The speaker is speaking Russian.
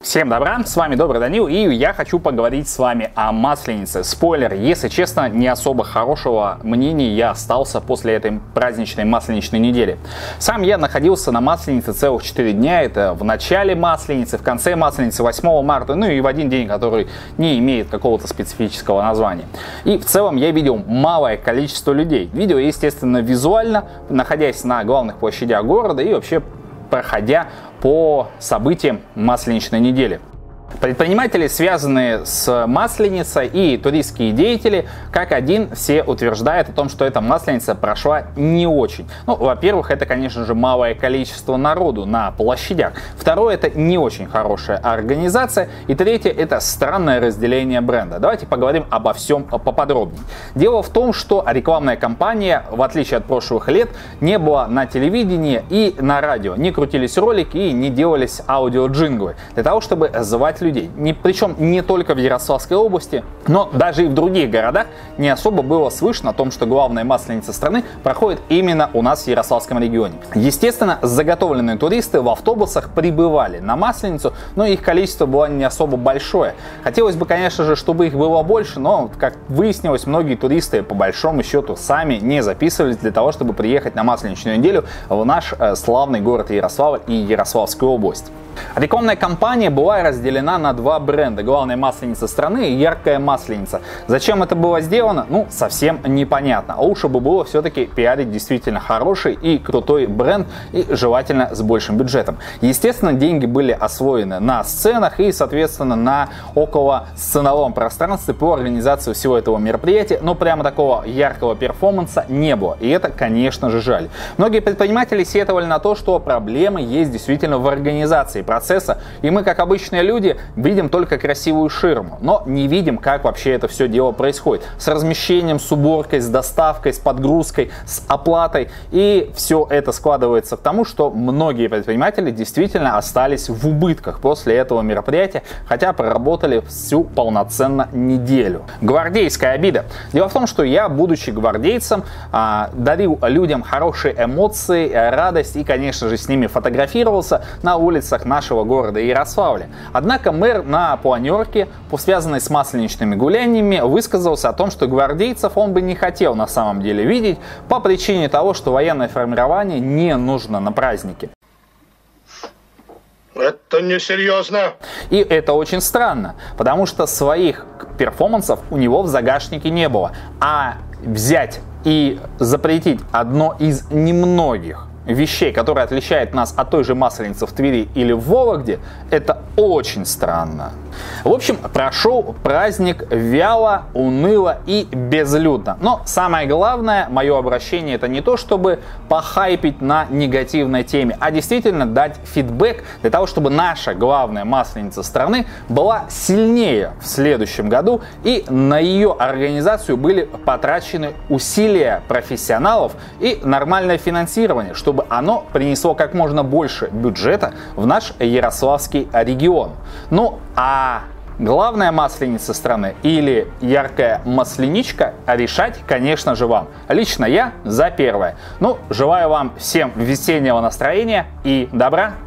Всем добра, с вами Добрый Данил, и я хочу поговорить с вами о Масленице. Спойлер, если честно, не особо хорошего мнения я остался после этой праздничной масленичной недели. Сам я находился на Масленице целых 4 дня, это в начале Масленицы, в конце Масленицы, 8 марта, ну и в один день, который не имеет какого-то специфического названия. И в целом я видел малое количество людей. Видел, естественно, визуально, находясь на главных площадях города и вообще проходя по событиям масленичной недели. Предприниматели, связанные с Масленицей, и туристские деятели, как один, все утверждают о том, что эта Масленица прошла не очень. Ну, во-первых, это, конечно же, малое количество народу на площадях. Второе, это не очень хорошая организация. И третье, это странное разделение бренда. Давайте поговорим обо всем поподробнее. Дело в том, что рекламная кампания, в отличие от прошлых лет, не была на телевидении и на радио. Не крутились ролики и не делались аудиоджинглы для того, чтобы звать людей. Причем не только в Ярославской области, но даже и в других городах не особо было слышно о том, что главная масленица страны проходит именно у нас в Ярославском регионе. Естественно, заготовленные туристы в автобусах прибывали на Масленицу, но их количество было не особо большое. Хотелось бы, конечно же, чтобы их было больше, но, как выяснилось, многие туристы по большому счету сами не записывались для того, чтобы приехать на Масленичную неделю в наш славный город Ярославль и Ярославскую область. Рекламная кампания была разделена на два бренда: главная масленица страны и яркая масленица. Зачем это было сделано? Ну, совсем непонятно. А лучше бы было все-таки пиарить действительно хороший и крутой бренд, и желательно с большим бюджетом. Естественно, деньги были освоены на сценах и, соответственно, на около сценовом пространстве по организации всего этого мероприятия, но прямо такого яркого перформанса не было. И это, конечно же, жаль. Многие предприниматели сетовали на то, что проблемы есть действительно в организации процесса, и мы, как обычные люди, видим только красивую ширму, но не видим, как вообще это все дело происходит. С размещением, с уборкой, с доставкой, с подгрузкой, с оплатой. И все это складывается к тому, что многие предприниматели действительно остались в убытках после этого мероприятия, хотя проработали всю полноценно неделю. Гвардейская обида. Дело в том, что я, будучи гвардейцем, дарил людям хорошие эмоции, радость и, конечно же, с ними фотографировался на улицах нашего города Ярославля. Однако мэр на планерке, связанной с масленичными гуляниями, высказался о том, что гвардейцев он бы не хотел на самом деле видеть по причине того, что военное формирование не нужно на празднике. Это несерьезно. И это очень странно, потому что своих перформансов у него в загашнике не было. А взять и запретить одно из немногих вещей, которые отличают нас от той же Масленицы в Твери или в Вологде, это очень странно. В общем, прошел праздник вяло, уныло и безлюдно. Но самое главное, мое обращение, это не то, чтобы похайпить на негативной теме, а действительно дать фидбэк для того, чтобы наша главная масленица страны была сильнее в следующем году, и на ее организацию были потрачены усилия профессионалов и нормальное финансирование, чтобы оно принесло как можно больше бюджета в наш Ярославский регион. Ну, а главная масленица страны или яркая масленичка решать, конечно же, вам. Лично я за первое. Ну, желаю вам всем весеннего настроения и добра.